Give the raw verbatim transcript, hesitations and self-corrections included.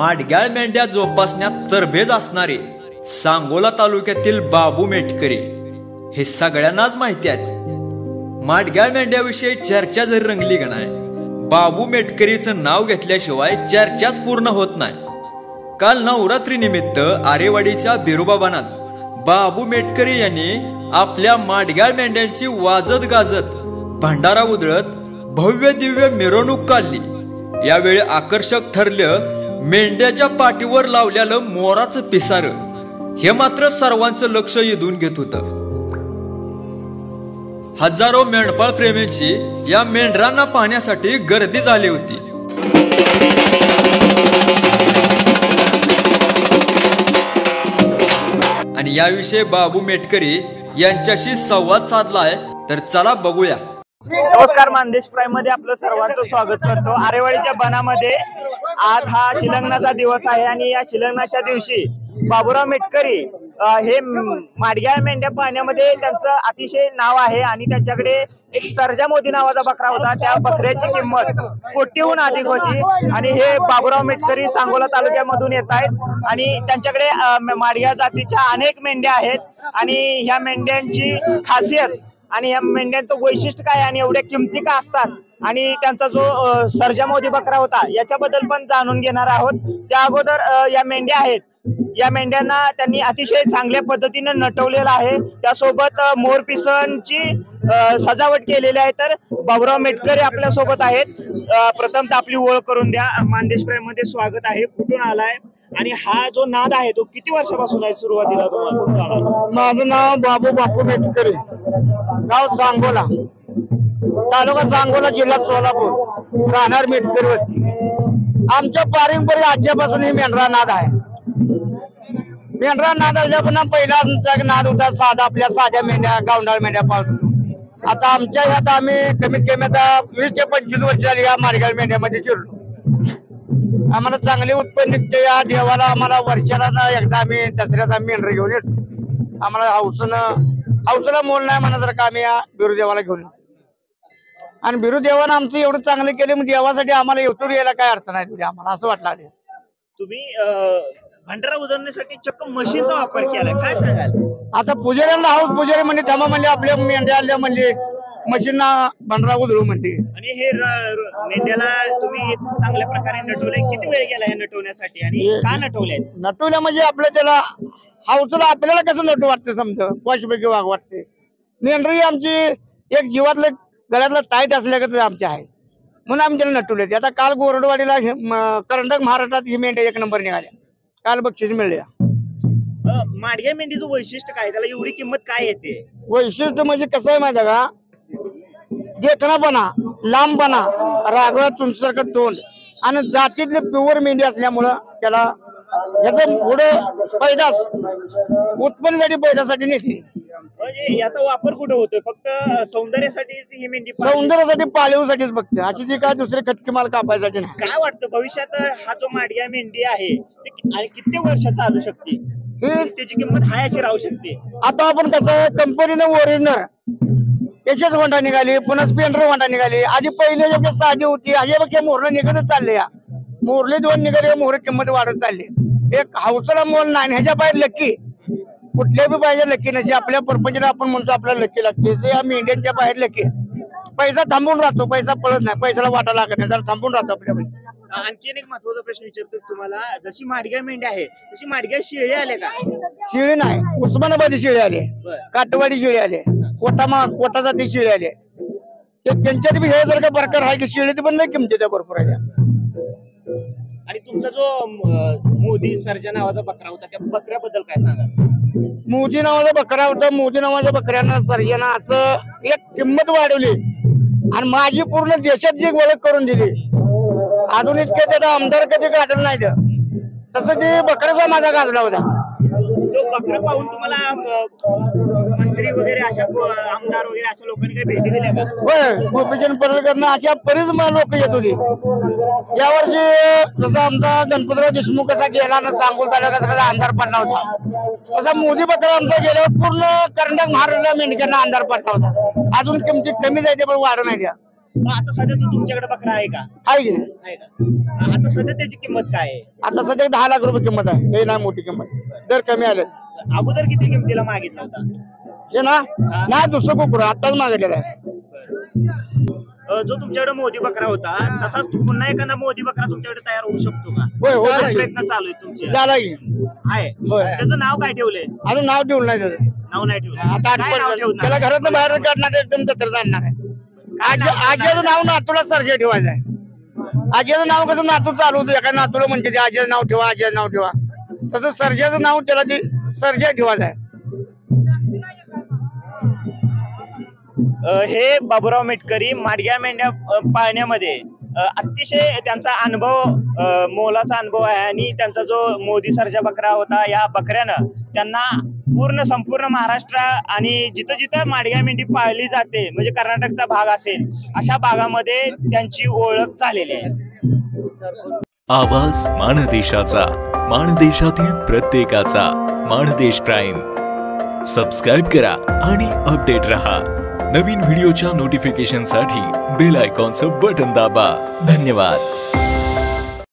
माडग्याळ मेंढ्या जोपासण्यात तरबेज असणारे सांगोला तालुक्यातील बाबू मेटकरी हे सगळ्यांनाच माहिती आहे। माडग्याळ मेंढ्याविषयी चर्चा जरी रंगली का नाही, बाबू मेटकरीचं नाव घेतल्याशिवाय चर्चाच पूर्ण होत नाही। काल नवरात्री निमित्त आरेवाडीच्या बिरोबा बनात बाबू मेटकरी यांनी आपल्या माडग्याळ मेंढ्यांची वाजत गाजत भंडारा उधळत भव्य दिव्य मिरवणूक काढली। यावेळी आकर्षक ठरलं मेंढ्याच्या पाठीवर लावलेलं मोराचं पिसार, हे मात्र सर्वांचं लक्ष वेधून घेत होतं। हजारो मेंढपाळ प्रेमींची या मेंढरांना पाहण्यासाठी गर्दी झाली होती। आणि याविषयी बाबू मेटकरी यांच्याशी संवाद साधलाय, तर चला बघूया। नमस्कार, मानदेश प्राईम मध्ये आपलं सर्वांचं स्वागत करतो। आरेवाडीच्या बनामध्ये आज हा शिलंगणाचा दिवस आहे आणि या शिलंगणाच्या दिवशी बाबूराव मेटकरी हे माडग्याळ मेंढ्या पाहण्यामध्ये त्यांचं अतिशय नाव आहे आणि त्यांच्याकडे एक सर्जा मोदी नावाचा बकरा होता। त्या बकऱ्याची किंमत कोटीहून अधिक होती आणि हे बाबूराव मेटकरी सांगोला तालुक्यामधून येत आहेत आणि त्यांच्याकडे माडग्याळ जातीच्या अनेक मेंढ्या आहेत आणि ह्या मेंढ्यांची खासियत आणि या मेंढ्यांचं वैशिष्ट्य काय आणि एवढ्या किमती का असतात आणि त्यांचा जो सर्जा मोदी बकरा होता याच्याबद्दल पण जाणून घेणार आहोत। त्या अगोदर या मेंढ्या आहेत, या मेंढ्यांना त्यांनी अतिशय चांगल्या पद्धतीने नटवलेलं आहे, त्यासोबत मोरपिसांची सजावट केलेली आहे। तर बाबूराव मेटकरी आपल्या सोबत आहेत। प्रथम आपली ओळख करून द्या। मानदेश प्राईम मध्ये स्वागत आहे, कुठून आलाय आणि हा जो नाद आहे तो किती वर्षापासून आहे? सुरुवातीला तुम्हाला? माझं नाव बाबू बापू मेटकरी, गाव सांगोला, तालुका सांगोला, जिल्हा सोलापूर, राहणार मेटकरी वस्ती। आमच्या पारंपरिक आजच्यापासून ही मेंढरा नाद आहे। मेंढरा नाद आल्यापासून पहिला आमचा नाद होता साधा, आपल्या साध्या मेंढ्या, गावंढाळ मेंढ्या पाळतो। आता आमच्या ह्यात आम्ही कमीत कमी आता वीस ते पंचवीस वर्ष झाली या माडग्याळ मेंढ्यामध्ये शिरलो। आम्हाला चांगले उत्पन्न निघते। या देवाला आम्हाला वर्षाला ना एकदा आम्ही दसऱ्यात आम्ही मेंढर घेऊन येतो। आम्हाला हौसनं हौसला मोल नाही म्हणण्यासारखं आम्ही या बिरुदेवाला घेऊन येतो आणि बिरुदेवानं आमचं एवढं चांगलं केलं मग देवासाठी आम्हाला येतो यायला काय अडचण आहे तुझी, आम्हाला असं वाटलं। तुम्ही भंडारा उधळण्यासाठी चक्क मशीनचा वापर केला, काय सांगाल? आता पुजाऱ्यांना हाऊस, पुजारी म्हणजे धमा म्हणले आपल्या मेंढ्या आल्या म्हणले मशीनना भंडारा उधळू म्हणते। आणि हे मेंढ्याला तुम्ही चांगल्या प्रकारे नटवले, किती वेळ गेला हे नटवण्यासाठी आणि का नटवले? नटवल्या म्हणजे आपलं त्याला हाऊसला आपल्याला कसं नटू वाटतं, समजा पशुपैकी वाघ वाटते। मेंढरी आमची एक जीवातलं गळ्यातलं टाईट असल्यागत आमचे आहे म्हणून आम्ही त्याला नटवले। आता काल गोरडवाडीला कर्नाटक महाराष्ट्रात ही मेंढ्या एक नंबर निघाल्या, काल बक्षीस मिळले। माडग्याळ मेंढीचं वैशिष्ट्य काय, त्याला एवढी किंमत काय येते? वैशिष्ट्य म्हणजे कसं आहे माहिती का, देखणापणा, लांबपणा, राघवा तुमच्यासारखं तोंड आणि जातीतले प्युअर मेंढी असल्यामुळं त्याला याचा पुढे पैदास उत्पन्नासाठी पैदासाठी नेते। म्हणजे याचा वापर कुठे होतोय? फक्त सौंदर्यासाठी ही मेंढी? सौंदर्यासाठी, पाळीवसाठीच फक्त, अशी जी काय दुसरे खटके माल कापायसाठी नाही। काय वाटतं भविष्यात हा जो माडग्याळ मेंढी आहे आणि किती वर्ष चालू शकते, त्याची किंमत हाय अशी राहू शकते? आता आपण कसं कंपनीने ओरिजिनल एसएस वंडा निघाली, पुन्हा स्पेंडर वंडा निघाली। आधी पहिले जे साधी होती ह्याच्यापेक्षा मोहरला निघतच चालले, या मोहरले दोन निघाले, मोहर किंमत वाढत चालली। एक हौसला मोल नाही, ह्याच्या बाहेर लक्की कुठल्या बी पाहिजे लक्की नसे। आपल्या परपंचाला आपण म्हणतो आपल्याला लक्की लागते, ते या मेंढ्यांच्या बाहेर लक्की। पैसा थांबून राहतो, पैसा पळत नाही, पैशाला वाटा लागत नाही, जरा थांबून राहतो आपल्या पैसा। आणखी एक महत्वाचा प्रश्न विचारतो तुम्हाला, जशी माडग्याळ मेंढ्या आहे तशी माडग्याळ शेळी आले का? शेळी नाही, उस्मानाबादी शेळी आले, काटवाडी शेळी आले, कोटा कोटा जाती शेळी आले। त्यांच्यात बी हे जर का प्रकार आहे की शेळीत पण नाही किमती त्या भरपूर आहे। आणि तुमचा जो मोदी सर्जा नावाचा बकरा होता त्या बकऱ्याबद्दल काय सांगा? मोदी नावाचा बकरा होता, मोदी नावाच्या बकऱ्यानं सर्जानं असं एक किंमत वाढवली आणि माझी पूर्ण देशात जी ओळख करून दिली। अजून इतके त्याचा आमदार कधी गाजलं नाही, तसं ते बकऱ्याचा माझा गाजला होता। तो बकरा पाहून तुम्हाला मंत्री वगैरे अशा आमदार वगैरे अशा लोकांनी काही भेटी दिल्या का? होय, गोपीचंद पडळकरनं अशा बरीच लोक येत होती। यावर्षी जसा आमचा गणपतराव देशमुख कसा गेला ना सांगोला तालुका सगळा अंधार पडला होता, तसा मोदी बकरा आमचा गेल्यावर पूर्ण कर्नाटक महाराष्ट्राला मेंढक्यांना अंधार पडला होता। अजून किमती कमी जायचे पण वाढ नाही द्या। मग आता सध्या तू तुमच्याकडे बकरा आहे का? आहे की आहे का? आता सध्या त्याची किंमत काय आहे? आता सध्या दहा लाख रुपये किंमत आहे, लई नाही मोठी किंमत, दर कमी आले. अगोदर किती किमतीला मागितला होता? हे ना नाही दुसरं कुकुर आताच मागितलेलं आहे. अ, जो तुमच्याकडे मोदी बकरा होता तसाच तू पुन्हा एखादा मोदी बकरा तुमच्याकडे तयार होऊ शकतो का? होय होय काय प्रयत्न चालू आहे तुमचे? झाला की आहे. होय. त्याचं नाव काय ठेवलंय? अजून नाव ठेवलं नाही त्याचं. नाव नाही ठेवलं. आता काय नाव आठवण ठेवणार? त्याला घरात बाहेर काढणार एकदम तत्र आणणार आहे. आजी आजीचं नाव नातूला सर्जे ठेवायचं आहे. आजीचं नाव कसं नातू चालू होतं, एका नातूला म्हणते ते आजीचं नाव ठेवा आजीचं नाव ठेवा, तसं सर्जेचं नाव त्याला ते सर्जे ठेवायचं आहे. अ, हे बाबूराव मेटकरी माडग्या मेंढ्या अ, पाळण्यामध्ये अ, अतिशय त्यांचा अनुभव अ, मोलाचा अनुभव आहे आणि त्यांचा जो मोदी सर्जा बकरा होता या बकऱ्यानं त्यांना पूर्ण संपूर्ण महाराष्ट्र आणि जिथं जिथं माडग्या मेंढी पाळली जाते म्हणजे कर्नाटकचा भाग असेल अशा भागामध्ये त्यांची ओळख झालेली आहे. आवाज माणदेशाचा, माणदेशातील प्रत्येकाचा. माणदेश प्राईम सबस्क्राईब करा आणि अपडेट रहा. नवीन व्हिडिओच्या नोटिफिकेशनसाठी बेल आयकॉनचं बटन दाबा. धन्यवाद.